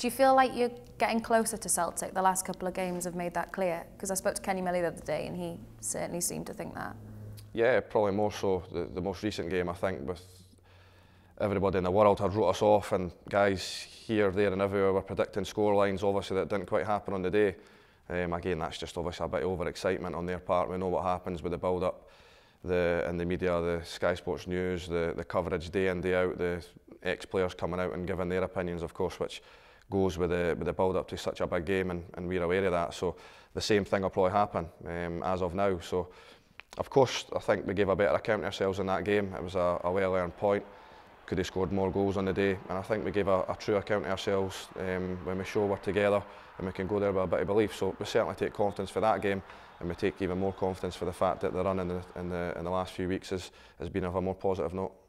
Do you feel like you're getting closer to Celtic? The last couple of games have made that clear. Because I spoke to Kenny Milley the other day and he certainly seemed to think that. Yeah, probably more so the most recent game, I think, with everybody in the world had wrote us off, and guys here, there and everywhere were predicting scorelines, obviously that didn't quite happen on the day. Again, that's just obviously a bit of over-excitement on their part. We know what happens with the build-up in the media, the Sky Sports News, the coverage day in, day out, the ex-players coming out and giving their opinions, of course, which goes with the build-up to such a big game, and we're aware of that. So the same thing will probably happen as of now. So, of course, I think we gave a better account of ourselves in that game. It was a well-earned point. Could have scored more goals on the day, and I think we gave a true account of ourselves when we show we're together and we can go there with a bit of belief. So we certainly take confidence for that game, and we take even more confidence for the fact that the run in the last few weeks has been of a more positive note.